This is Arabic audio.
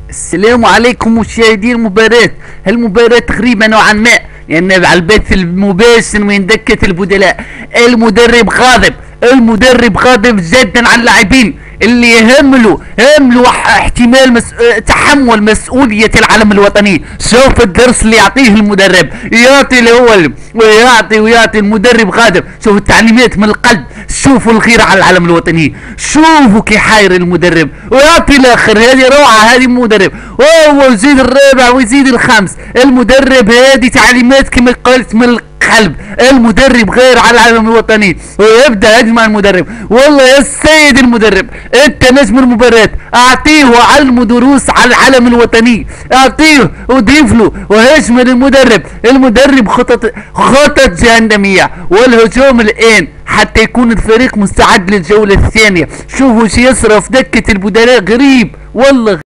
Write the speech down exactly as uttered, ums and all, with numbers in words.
السلام عليكم مشاهدي المباراة. المباراة غريبة نوعا ما لأن يعني على البث المباشر من دكة البدلاء المدرب غاضب، المدرب غاضب جدا على اللاعبين اللي يهملوا يهملوا احتمال مس... تحمل مسؤولية العلم الوطني. شوف الدرس اللي يعطيه المدرب، يعطي الاول ويعطي ويعطي المدرب غاضب. شوف التعليمات من القلب، شوفوا الغيرة على العلم الوطني، شوفوا كي حاير المدرب ويعطي الاخر. هذه روعة، هذه المدرب وهو يزيد الرابع ويزيد الخامس. المدرب هذه تعليمات كما قلت من القلب، المدرب غير على العلم الوطني ويبدا هجمة المدرب. والله يا السيد المدرب انت نجم المباراة، اعطيه وعلمه دروس على العلم الوطني، اعطيه وضيف له وهجم المدرب. المدرب خطط خطط جهنمية والهجوم الان حتى يكون الفريق مستعد للجولة الثانية. شوفوا شي يصرف دكة البدلاء غريب والله.